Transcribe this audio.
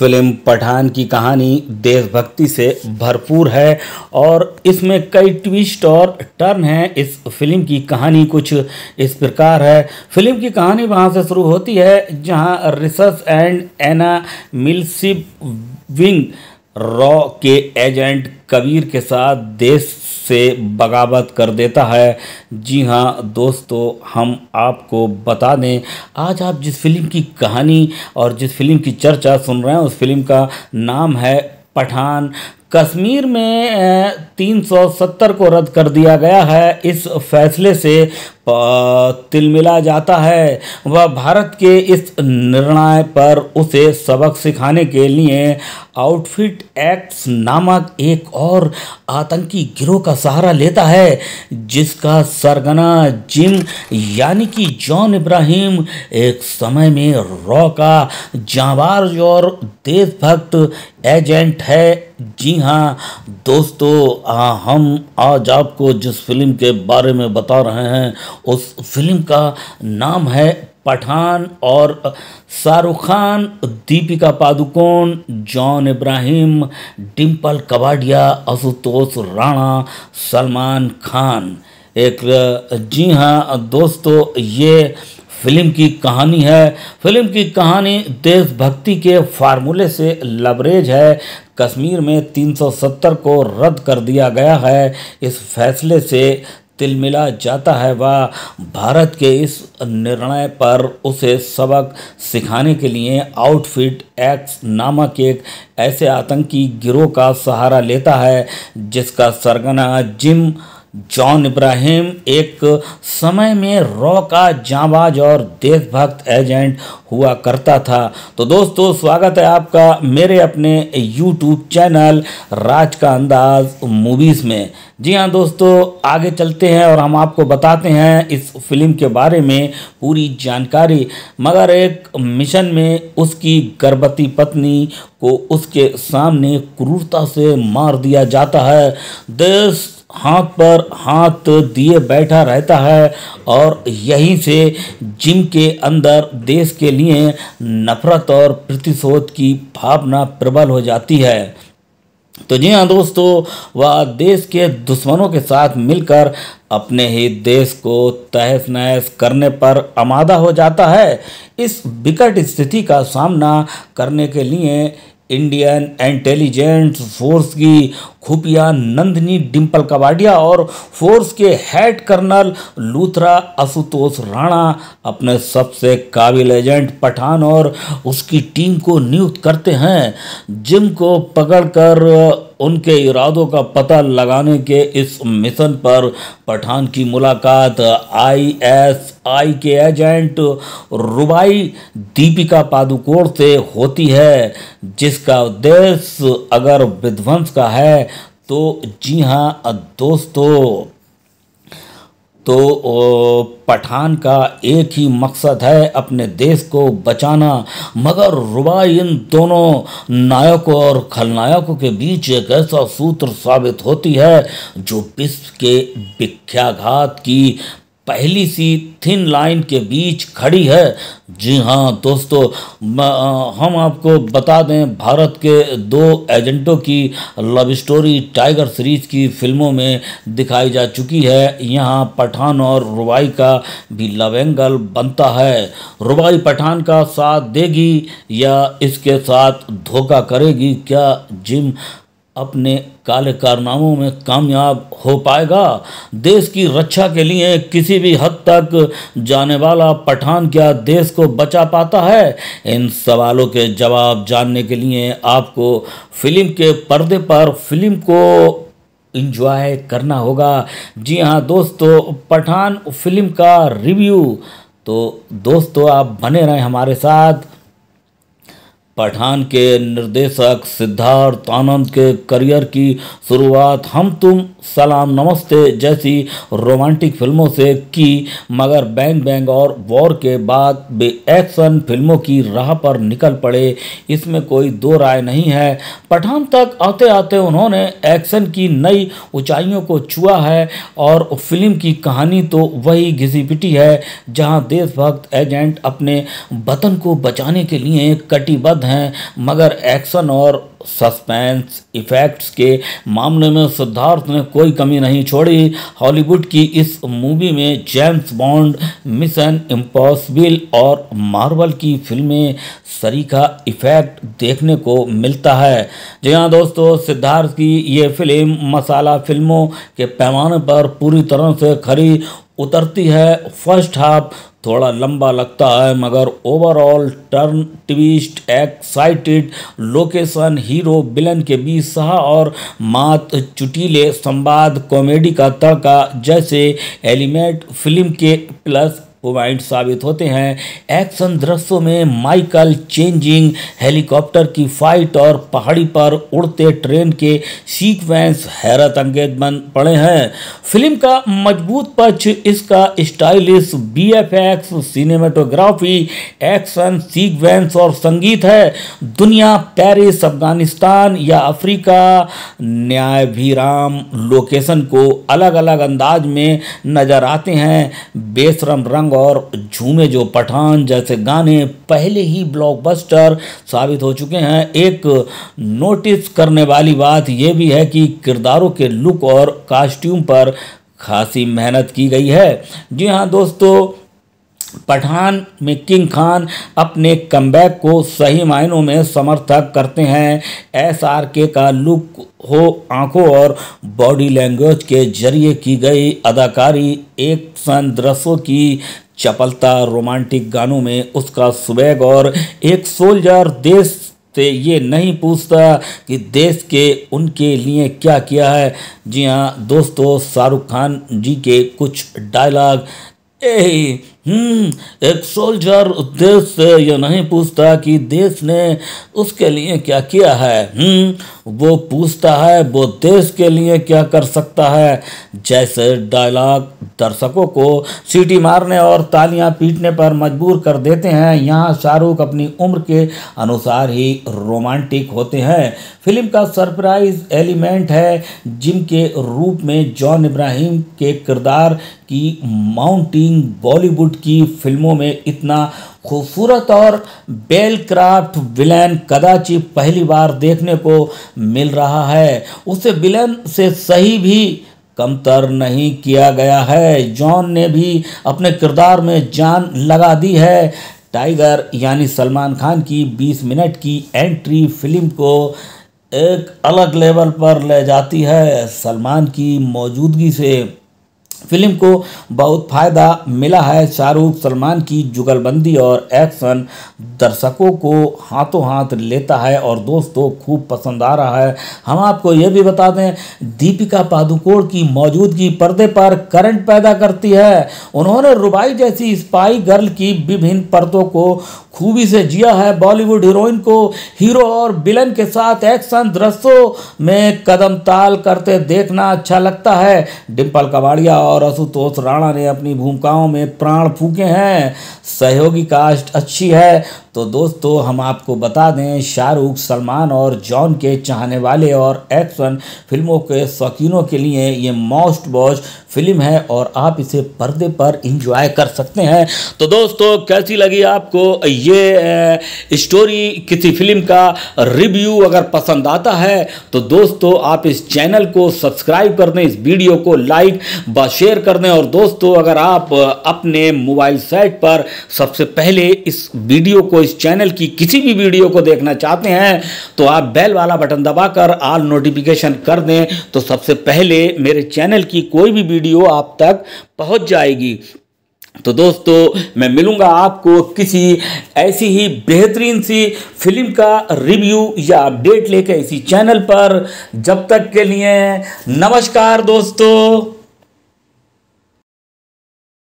Film Pathan की कहानी देशभक्ति से भरपूर है और इसमें कई ट्विस्ट और टर्न हैं। इस फिल्म की कहानी कुछ इस प्रकार है। फिल्म की कहानी वहाँ से शुरू होती है जहाँ रिसस एंड एना मिल्सिविंग रॉ के एजेंट कबीर के साथ देश से बगावत कर देता है। जी हाँ दोस्तों, हम आपको बता दें, आज आप जिस फिल्म की कहानी और जिस फिल्म की चर्चा सुन रहे हैं उस फिल्म का नाम है पठान। कश्मीर में 370 को रद्द कर दिया गया है। इस फैसले से तिलमिला जाता है। वह भारत के इस निर्णय पर उसे सबक सिखाने के लिए आउटफिट एक्ट्स नामक एक और आतंकी गिरोह का सहारा लेता है, जिसका सरगना जिम यानी कि जॉन इब्राहिम एक समय में रॉ का जांबाज और देशभक्त एजेंट है। जी हाँ दोस्तों, हम आज आपको जिस फिल्म के बारे में बता रहे हैं उस फिल्म का नाम है पठान और शाहरुख खान, दीपिका पादुकोण, जॉन इब्राहिम, डिम्पल कपाड़िया, आशुतोष राणा, सलमान खान। जी हाँ दोस्तों, ये फिल्म की कहानी है। फिल्म की कहानी देशभक्ति के फार्मूले से लबरेज है। कश्मीर में 370 को रद्द कर दिया गया है। इस फैसले से तिलमिला जाता है। वह भारत के इस निर्णय पर उसे सबक सिखाने के लिए आउटफिट एक्ट्स नामक एक ऐसे आतंकी गिरोह का सहारा लेता है, जिसका सरगना जिम जॉन इब्राहिम एक समय में रॉ का जांबाज और देशभक्त एजेंट हुआ करता था। तो दोस्तों, स्वागत है आपका मेरे अपने YouTube चैनल राज का अंदाज मूवीज़ में। जी हाँ दोस्तों, आगे चलते हैं और हम आपको बताते हैं इस फिल्म के बारे में पूरी जानकारी। मगर एक मिशन में उसकी गर्भवती पत्नी को उसके सामने क्रूरता से मार दिया जाता है। देश हाथ पर हाथ दिए बैठा रहता है और यहीं से जिम के अंदर देश के लिए नफरत और प्रतिशोध की भावना प्रबल हो जाती है। तो जी हाँ दोस्तों, वह देश के दुश्मनों के साथ मिलकर अपने ही देश को तहस नहस करने पर आमादा हो जाता है। इस विकट स्थिति का सामना करने के लिए इंडियन इंटेलिजेंस फोर्स की खुफिया नंदिनी डिम्पल कपाड़िया और फोर्स के हेड कर्नल लूथरा आशुतोष राणा अपने सबसे काबिल एजेंट पठान और उसकी टीम को नियुक्त करते हैं। जिम को पकड़कर उनके इरादों का पता लगाने के इस मिशन पर पठान की मुलाकात ISI के एजेंट रुबाई दीपिका पादुकोण से होती है, जिसका उद्देश्य अगर विध्वंस का है तो जी हाँ दोस्तों, तो पठान का एक ही मकसद है अपने देश को बचाना। मगर रुबाई इन दोनों नायकों और खलनायकों के बीच एक ऐसा सूत्र साबित होती है जो विश्व के विख्याघात की पहली सी थिन लाइन के बीच खड़ी है। जी हाँ दोस्तों, हम आपको बता दें, भारत के दो एजेंटों की लव स्टोरी टाइगर सीरीज की फिल्मों में दिखाई जा चुकी है। यहाँ पठान और रुबाई का भी लव एंगल बनता है। रुबाई पठान का साथ देगी या इसके साथ धोखा करेगी? क्या जिम अपने काले कारनामों में कामयाब हो पाएगा? देश की रक्षा के लिए किसी भी हद तक जाने वाला पठान क्या देश को बचा पाता है? इन सवालों के जवाब जानने के लिए आपको फिल्म के पर्दे पर फिल्म को एंजॉय करना होगा। जी हाँ दोस्तों, पठान फिल्म का रिव्यू। तो दोस्तों, आप बने रहें हमारे साथ। पठान के निर्देशक सिद्धार्थ आनंद के करियर की शुरुआत हम तुम सलाम नमस्ते जैसी रोमांटिक फिल्मों से की, मगर बैंग बैंग और वॉर के बाद वे एक्शन फिल्मों की राह पर निकल पड़े, इसमें कोई दो राय नहीं है। पठान तक आते आते उन्होंने एक्शन की नई ऊंचाइयों को छुआ है और फिल्म की कहानी तो वही घिसी पिटी है, जहां देशभक्त एजेंट अपने वतन को बचाने के लिए कटिबद्ध हैं, मगर एक्शन और सस्पेंस इफेक्ट्स के मामले में सिद्धार्थ ने कोई कमी नहीं छोड़ी। हॉलीवुड की इस मूवी में जेम्स बॉन्ड, मिशन इम्पॉसिबल और मार्वल की फिल्में सरीखा इफेक्ट देखने को मिलता है। जी हाँ दोस्तों, सिद्धार्थ की ये फिल्म मसाला फिल्मों के पैमाने पर पूरी तरह से खरी उतरती है। फर्स्ट हाफ थोड़ा लंबा लगता है, मगर overall turn, twist, excited location, hero villain के बीच सहा और मात चुटीले संवाद, कॉमेडी का तड़का जैसे एलिमेंट फिल्म के प्लस पॉइंट साबित होते हैं। एक्शन दृश्यों में माइकल चेंजिंग हेलीकॉप्टर की फाइट और पहाड़ी पर उड़ते ट्रेन के सीक्वेंस हैरत अंगेज बन पड़े हैं। फिल्म का मजबूत पक्ष इसका stylish VFX, cinematography, action sequence और संगीत है। दुनिया, पेरिस, अफगानिस्तान या अफ्रीका, न्यायभिराम लोकेशन को अलग अलग अंदाज में नजर आते हैं। बेशरम रंग और झूमे जो पठान जैसे गाने पहले ही ब्लॉकबस्टर साबित हो चुके हैं। एक नोटिस करने वाली बात यह भी है कि किरदारों के लुक और कॉस्ट्यूम पर खासी मेहनत की गई है। जी हाँ दोस्तों, पठान में किंग खान अपने कमबैक को सही मायनों में समर्थक करते हैं। एसआरके का लुक हो, आंखों और बॉडी लैंग्वेज के जरिए की गई अदाकारी, एक्शन दृश्यों की चपलता, रोमांटिक गानों में उसका स्वैग और एक सोल्जर देश से ये नहीं पूछता कि देश के उनके लिए क्या किया है। जी हाँ दोस्तों, शाहरुख खान जी के कुछ डायलॉग, एक सोल्जर देश से यह नहीं पूछता कि देश ने उसके लिए क्या किया है, वो पूछता है वो देश के लिए क्या कर सकता है। जैसे डायलॉग दर्शकों को सीटी मारने और तालियां पीटने पर मजबूर कर देते हैं। यहाँ शाहरुख अपनी उम्र के अनुसार ही रोमांटिक होते हैं। फिल्म का सरप्राइज एलिमेंट है, जिनके रूप में जॉन इब्राहिम के किरदार की माउंटिंग बॉलीवुड की फिल्मों में इतना खूबसूरत और बेलक्राफ्ट विलेन कदाचित पहली बार देखने को मिल रहा है। उसे विलेन से सही भी कमतर नहीं किया गया है। जॉन ने भी अपने किरदार में जान लगा दी है। टाइगर यानी सलमान खान की 20 मिनट की एंट्री फिल्म को एक अलग लेवल पर ले जाती है। सलमान की मौजूदगी से फिल्म को बहुत फायदा मिला है। शाहरुख सलमान की जुगलबंदी और एक्शन दर्शकों को हाथों हाथ लेता है और दोस्तों खूब पसंद आ रहा है। हम आपको यह भी बता दें, दीपिका पादुकोण की मौजूदगी पर्दे पर करंट पैदा करती है। उन्होंने रुबाई जैसी स्पाई गर्ल की विभिन्न पर्दों को खूबी से जिया है। बॉलीवुड हीरोइन को हीरो और विलन के साथ एक्शन दृश्यों में कदम ताल करते देखना अच्छा लगता है। डिम्पल कबाड़िया और आशुतोष राणा ने अपनी भूमिकाओं में प्राण फूके हैं। सहयोगी कास्ट अच्छी है। तो दोस्तों हम आपको बता दें, शाहरुख, सलमान और जॉन के चाहने वाले और एक्शन फिल्मों के शौकीनों के लिए ये मोस्ट वॉच फिल्म है और आप इसे पर्दे पर एंजॉय कर सकते हैं। तो दोस्तों कैसी लगी आपको ये स्टोरी, किसी फिल्म का रिव्यू? अगर पसंद आता है तो दोस्तों आप इस चैनल को सब्सक्राइब कर दें, इस वीडियो को लाइक व शेयर कर दें। और दोस्तों अगर आप अपने मोबाइल सेट पर सबसे पहले इस वीडियो को, इस चैनल की किसी भी वीडियो को देखना चाहते हैं तो आप बेल वाला बटन दबाकर ऑल नोटिफिकेशन कर दें, तो सबसे पहले मेरे चैनल की कोई भी वीडियो आप तक पहुंच जाएगी। तो दोस्तों मैं मिलूंगा आपको किसी ऐसी ही बेहतरीन सी फिल्म का रिव्यू या अपडेट लेकर इसी चैनल पर। जब तक के लिए नमस्कार दोस्तों।